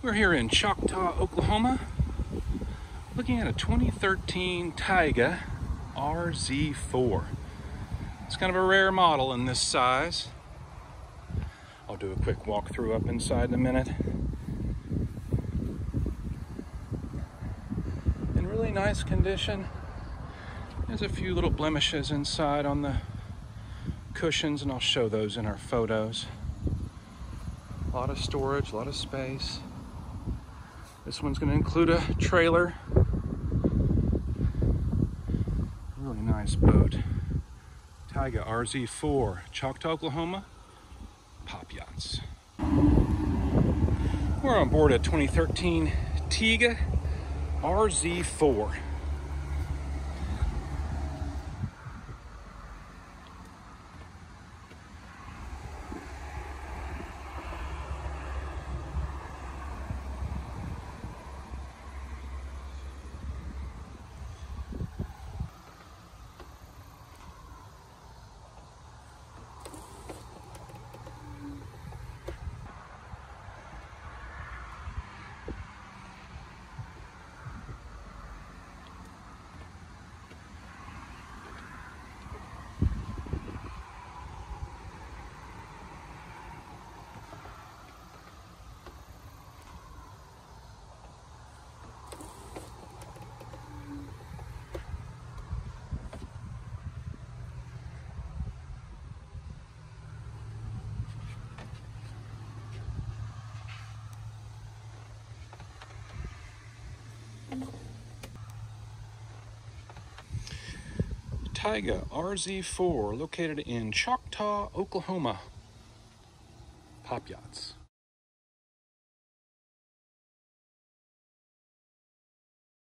We're here in Choctaw, Oklahoma, looking at a 2013 Tige RZ4. It's kind of a rare model in this size. I'll do a quick walkthrough up inside in a minute. In really nice condition. There's a few little blemishes inside on the cushions, and I'll show those in our photos. A lot of storage, a lot of space. This one's going to include a trailer. Really nice boat. Tige RZ4, Choctaw, Oklahoma, Pop Yachts. We're on board a 2013 Tige RZ4. Tige RZ4, located in Choctaw, Oklahoma. Pop Yachts.